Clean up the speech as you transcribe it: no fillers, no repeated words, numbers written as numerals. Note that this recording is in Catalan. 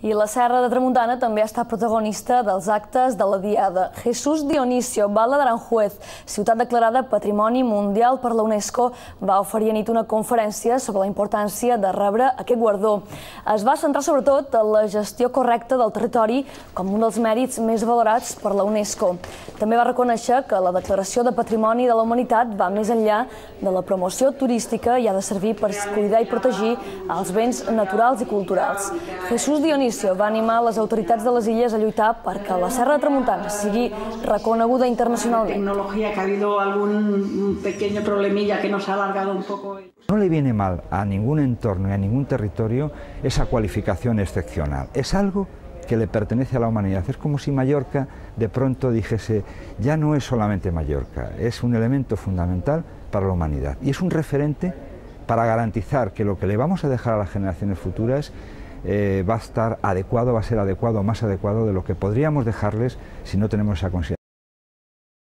I la Serra de Tramuntana també ha estat protagonista dels actes de la Diada. Jesús Dionisio, batle d'Aranjuez, ciutat declarada Patrimoni Mundial per la UNESCO, va oferir a nit una conferència sobre la importància de rebre aquest guardó. Es va centrar sobretot en la gestió correcta del territori com un dels mèrits més valorats per la UNESCO. També va reconèixer que la declaració de Patrimoni de la Humanitat va més enllà de la promoció turística i ha de servir per cuidar i protegir els béns naturals i culturals. Jesús Dionisio va animar les autoritats de les illes a lluitar perquè la Serra de Tramuntana sigui reconeguda internacionalment. Tecnología, que ha habido algún pequeño problemilla que nos ha alargado un poco. No le viene mal a ningún entorno y a ningún territorio esa cualificación excepcional. Es algo que le pertenece a la humanidad. Es como si Mallorca de pronto dijese, ya no es solamente Mallorca, es un elemento fundamental para la humanidad y es un referente para garantizar que lo que le vamos a dejar a las generaciones futuras va a estar adecuado, va a ser adecuado, más adecuado de lo que podríamos dejarles si no tenemos esa consideración.